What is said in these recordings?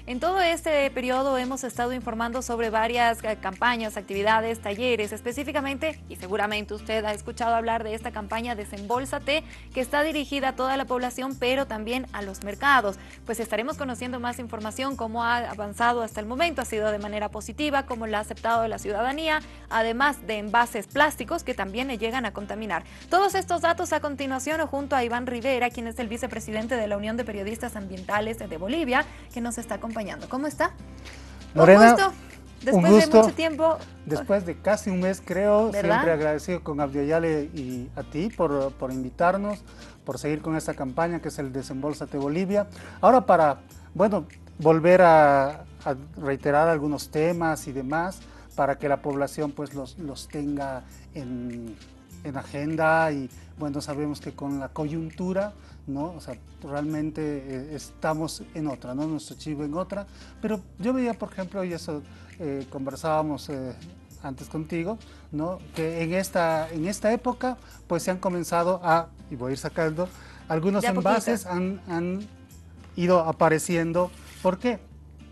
En todo este periodo hemos estado informando sobre varias campañas, actividades, talleres, específicamente, y seguramente usted ha escuchado hablar de esta campaña Desembolsate, que está dirigida a toda la población, pero también a los mercados. Pues estaremos conociendo más información, cómo ha avanzado hasta el momento, ha sido de manera positiva, cómo la ha aceptado la ciudadanía, además de envases plásticos que también le llegan a contaminar. Todos estos datos a continuación junto a Iván Rivera, quien es el vicepresidente de la Unión de Periodistas Ambientales de Bolivia, que nos está acompañando. ¿Cómo está? Lorena, un gusto. Después de mucho tiempo. Después de casi un mes, creo, ¿verdad? Siempre agradecido con Abdiayale y a ti por invitarnos, por seguir con esta campaña que es el Desembolsate Bolivia. Ahora para, bueno, volver a reiterar algunos temas y demás, para que la población pues los tenga en agenda y bueno, sabemos que con la coyuntura, ¿no? O sea, realmente estamos en otra, ¿no? Nuestro chivo en otra, pero yo veía, por ejemplo, y eso conversábamos antes contigo, ¿no? Que en esta época pues se han comenzado y voy a ir sacando, algunos envases han ido apareciendo. ¿Por qué?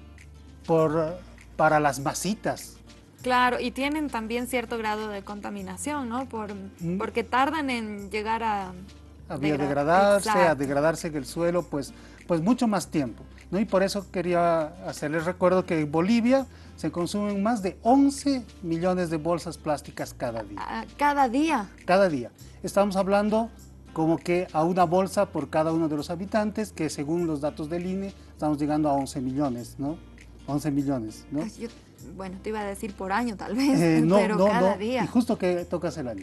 Para las masitas. Claro, y tienen también cierto grado de contaminación, ¿no? Porque tardan en llegar a biodegradarse, exacto, a degradarse en el suelo, pues mucho más tiempo, ¿no? Y por eso quería hacerles recuerdo que en Bolivia se consumen más de 11 millones de bolsas plásticas cada día. ¿Cada día? Cada día. Estamos hablando como que a una bolsa por cada uno de los habitantes, que según los datos del INE, estamos llegando a 11 millones, ¿no? 11 millones, ¿no? Bueno, te iba a decir por año tal vez, pero cada día. Y justo que tocas el año.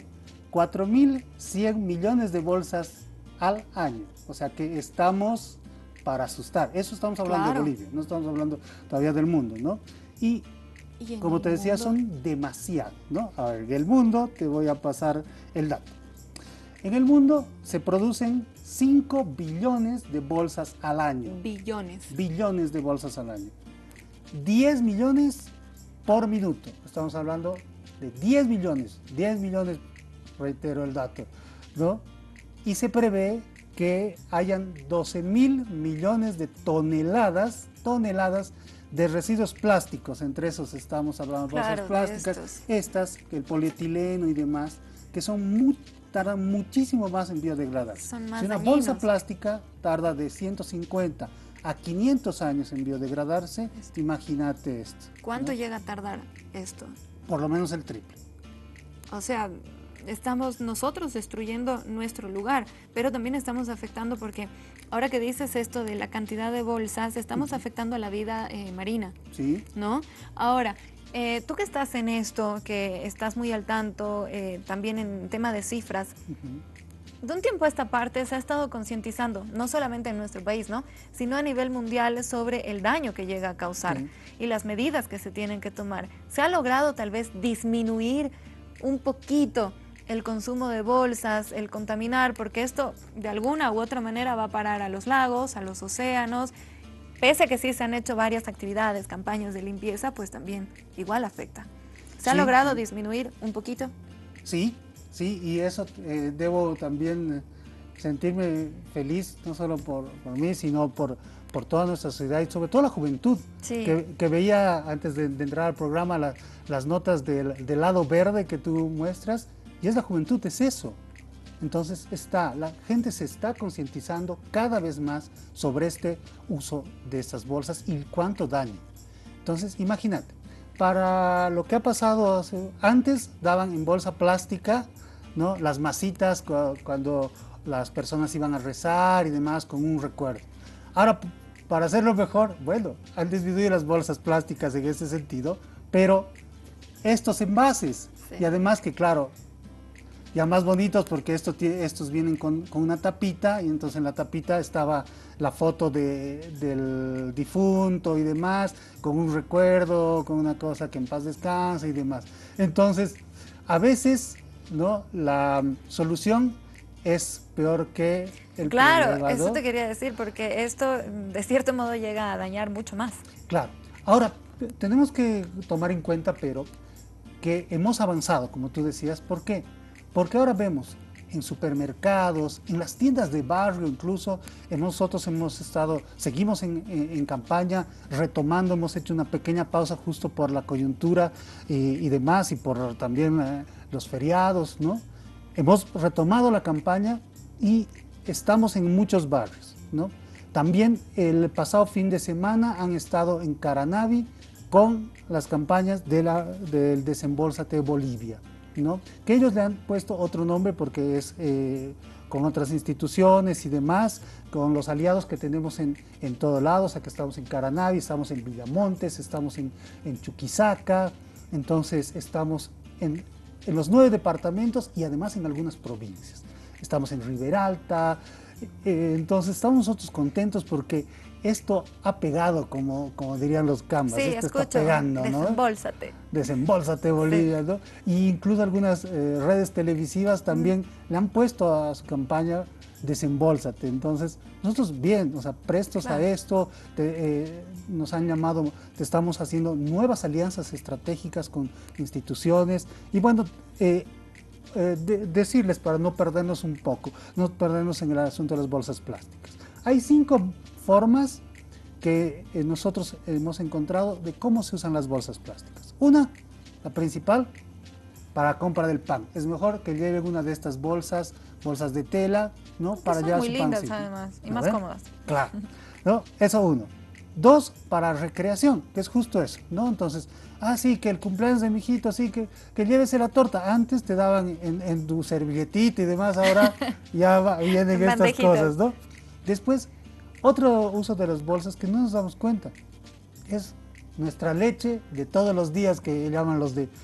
4.100 millones de bolsas al año. O sea que estamos para asustar. Eso estamos hablando de Bolivia, no estamos hablando todavía del mundo, ¿no? Y como te decía, son demasiado, ¿no? A ver, en el mundo, te voy a pasar el dato. En el mundo se producen 5 billones de bolsas al año. Billones. Billones de bolsas al año. 10 millones por minuto. Estamos hablando de 10 millones. 10 millones, reitero el dato, ¿no? Y se prevé que hayan 12.000 millones de toneladas de residuos plásticos. Entre esos estamos hablando de bolsas plásticas, estas, el polietileno y demás, que tardan muchísimo más en biodegradarse. Son más si una dañinos. bolsa plástica tarda de 150 a 500 años en biodegradarse, imagínate esto. ¿Cuánto llega a tardar esto? Por lo menos el triple. O sea, estamos nosotros destruyendo nuestro lugar, pero también estamos afectando porque ahora que dices esto de la cantidad de bolsas, estamos afectando a la vida marina, ¿sí? ¿No? Ahora, tú que estás en esto, que estás muy al tanto, también en tema de cifras, de un tiempo a esta parte se ha estado concientizando, no solamente en nuestro país, ¿no? Sino a nivel mundial sobre el daño que llega a causar y las medidas que se tienen que tomar. ¿Se ha logrado tal vez disminuir un poquito el consumo de bolsas, el contaminar? Porque esto de alguna u otra manera va a parar a los lagos, a los océanos. Pese a que sí se han hecho varias actividades, campañas de limpieza, pues también igual afecta. ¿Se ha logrado disminuir un poquito? Sí, y eso debo también sentirme feliz, no solo por mí, sino por toda nuestra sociedad y sobre todo la juventud, que veía antes de entrar al programa las notas del lado verde que tú muestras, y es la juventud, es eso. Entonces la gente se está concientizando cada vez más sobre este uso de estas bolsas y cuánto daño. Entonces, imagínate, para lo que ha pasado antes, daban en bolsa plástica, ¿no? Las masitas cuando las personas iban a rezar y demás con un recuerdo. Ahora, para hacerlo mejor, bueno, han disminuido las bolsas plásticas en ese sentido, pero estos envases, y además que claro, ya más bonitos porque estos vienen con una tapita, y entonces en la tapita estaba la foto del difunto y demás, con un recuerdo, con una cosa que en paz descanse y demás. Entonces, a veces, ¿no? La solución es peor que el Claro, problema, ¿no? eso te quería decir, porque esto de cierto modo llega a dañar mucho más. Claro. Ahora, tenemos que tomar en cuenta, pero, que hemos avanzado, como tú decías. ¿Por qué? Porque ahora vemos en supermercados, en las tiendas de barrio incluso. Nosotros seguimos en campaña, retomando, hemos hecho una pequeña pausa justo por la coyuntura y demás, y por también los feriados, ¿no? Hemos retomado la campaña y estamos en muchos barrios, ¿no? También el pasado fin de semana han estado en Caranavi con las campañas del Desembolsate Bolivia, ¿no? Que ellos le han puesto otro nombre porque es con otras instituciones y demás, con los aliados que tenemos en todos lados. Aquí estamos en Caranavi, estamos en Villamontes, estamos en Chuquisaca, entonces estamos en los 9 departamentos y además en algunas provincias. Estamos en Riberalta, entonces estamos nosotros contentos porque esto ha pegado, como dirían los cambas. Sí, esto escucho, está pegando, ¿no? Desembólsate. Desembólsate Bolivia, sí. ¿No? Y incluso algunas redes televisivas también le han puesto a su campaña Desembólsate. Entonces, nosotros bien, o sea, prestos a esto, nos han llamado, estamos haciendo nuevas alianzas estratégicas con instituciones y bueno, decirles para no perdernos un poco, no perdernos en el asunto de las bolsas plásticas. Hay 5 formas que nosotros hemos encontrado de cómo se usan las bolsas plásticas. Una, la principal, para compra del pan. Es mejor que lleven una de estas bolsas de tela, ¿no? Para llevar su pancito. Muy lindas además y más cómodas. Claro, ¿no? Eso uno. 2, para recreación, que es justo eso, ¿no? Entonces, sí, que el cumpleaños de mi hijito, sí, que llévese la torta. Antes te daban en tu servilletita y demás, ahora ya vienen estas cosas, ¿no? Después, otro uso de las bolsas que no nos damos cuenta es nuestra leche de todos los días, que llaman los de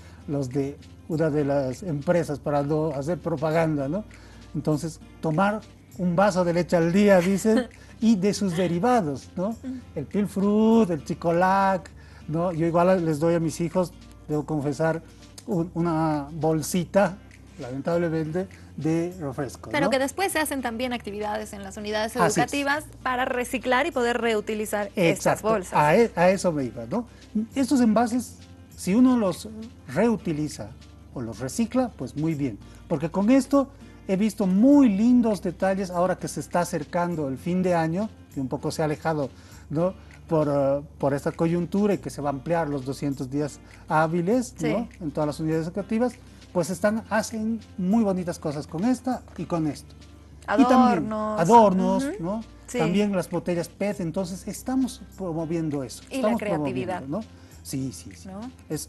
una de las empresas para no hacer propaganda, ¿no? Entonces, tomar un vaso de leche al día, dicen, y de sus derivados, ¿no? El Pilfrut, el Chicolac, ¿no? Yo igual les doy a mis hijos, debo confesar, una bolsita, lamentablemente, de refresco. Pero ¿no? que después se hacen también actividades en las unidades educativas para reciclar y poder reutilizar estas bolsas. A eso me iba, ¿no? Estos envases, si uno los reutiliza o los recicla, pues muy bien, porque con esto he visto muy lindos detalles ahora que se está acercando el fin de año, que un poco se ha alejado, ¿no? Por esta coyuntura y que se va a ampliar los 200 días hábiles, sí, ¿no? En todas las unidades educativas, pues hacen muy bonitas cosas con esta y con esto. Adornos. Y también adornos, ¿no? Sí. También las botellas PET, entonces estamos promoviendo eso. Y la creatividad, ¿no? Sí, sí, sí. ¿No? Es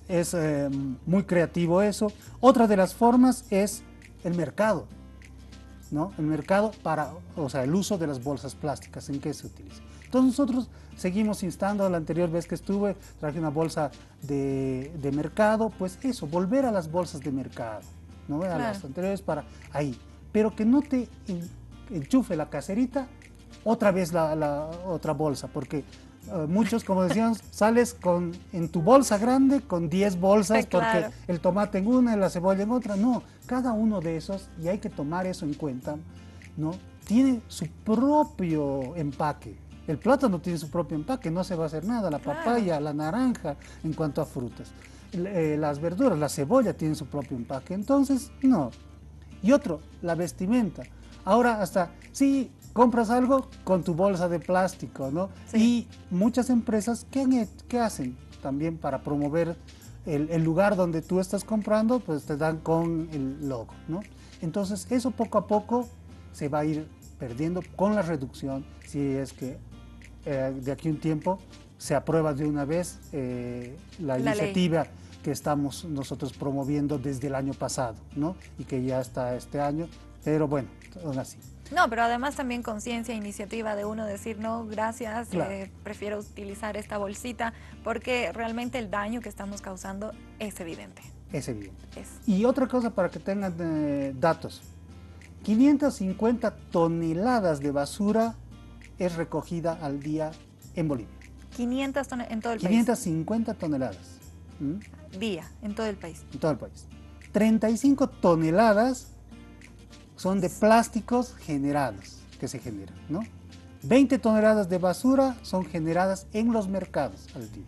muy creativo eso. Otra de las formas es el mercado, ¿no? El mercado o sea, el uso de las bolsas plásticas, ¿en qué se utiliza? Entonces nosotros seguimos instando. La anterior vez que estuve, traje una bolsa de mercado, pues eso, volver a las bolsas de mercado, ¿no? Claro. A las anteriores para ahí, pero que no te enchufe la caserita otra vez la otra bolsa, porque muchos, como decíamos, sales en tu bolsa grande con 10 bolsas, claro, porque el tomate en una y la cebolla en otra. No, cada uno de esos, y hay que tomar eso en cuenta, ¿no? Tiene su propio empaque. El plátano tiene su propio empaque, no se va a hacer nada. La papaya, la naranja, en cuanto a frutas. Las verduras, la cebolla tiene su propio empaque. Entonces, no. Y otro, la vestimenta. Ahora hasta, sí, compras algo con tu bolsa de plástico, ¿no? Sí. Y muchas empresas, ¿qué hacen también para promover el lugar donde tú estás comprando? Pues te dan con el logo, ¿no? Entonces, eso poco a poco se va a ir perdiendo con la reducción, si es que de aquí a un tiempo se aprueba de una vez la iniciativa que estamos nosotros promoviendo desde el año pasado, ¿no? Y que ya está este año, pero bueno, aún así. No, pero además también conciencia, iniciativa de uno decir, no, gracias, claro, prefiero utilizar esta bolsita, porque realmente el daño que estamos causando es evidente. Es evidente. Y otra cosa para que tengan datos, 550 toneladas de basura es recogida al día en Bolivia. 500 en todo el 550 toneladas. Día, en todo el país. En todo el país. 35 toneladas son de plásticos generados, que se generan, ¿no? 20 toneladas de basura son generadas en los mercados al día.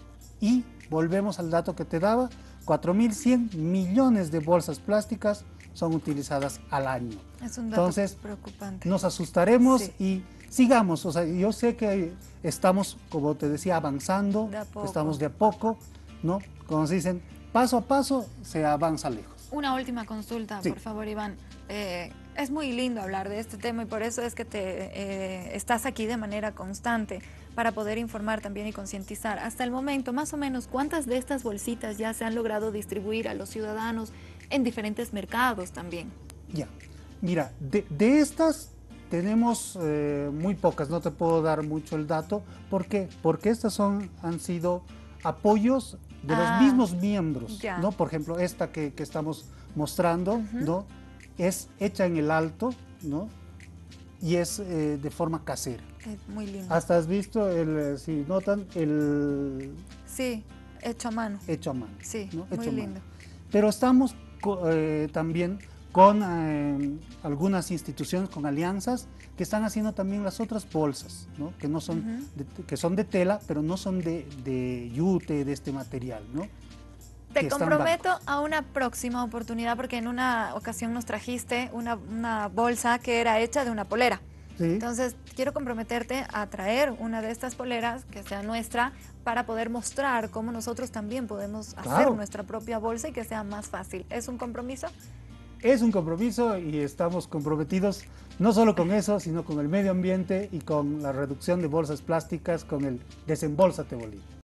Y volvemos al dato que te daba, 4.100 millones de bolsas plásticas son utilizadas al año. Es un dato Entonces, preocupante. nos asustaremos Sí. y sigamos. O sea, yo sé que estamos, como te decía, avanzando, estamos de a poco, ¿no? Como se dicen, paso a paso se avanza lejos. Una última consulta, por favor, Iván. Es muy lindo hablar de este tema y por eso es que estás aquí de manera constante para poder informar también y concientizar. Hasta el momento, más o menos, ¿cuántas de estas bolsitas ya se han logrado distribuir a los ciudadanos en diferentes mercados también? Ya, mira, de estas tenemos muy pocas, no te puedo dar mucho el dato. ¿Por qué? Porque estas han sido apoyos de los mismos miembros, ya. ¿no? Por ejemplo, esta que estamos mostrando, ¿no? Es hecha en el Alto, ¿no? Y es de forma casera. Es muy lindo. Hasta has visto, si notan, el... Sí, hecho a mano. Hecho a mano. Sí, ¿no? muy lindo. Pero estamos también con algunas instituciones, con alianzas, que están haciendo también las otras bolsas, ¿no? Que no son que son de tela, pero no son de yute, de este material, ¿no? Te comprometo a una próxima oportunidad porque en una ocasión nos trajiste una bolsa que era hecha de una polera. Sí. Entonces, quiero comprometerte a traer una de estas poleras que sea nuestra para poder mostrar cómo nosotros también podemos hacer nuestra propia bolsa y que sea más fácil. ¿Es un compromiso? Es un compromiso y estamos comprometidos no solo con eso, sino con el medio ambiente y con la reducción de bolsas plásticas, con el Desembolsate Bolivia.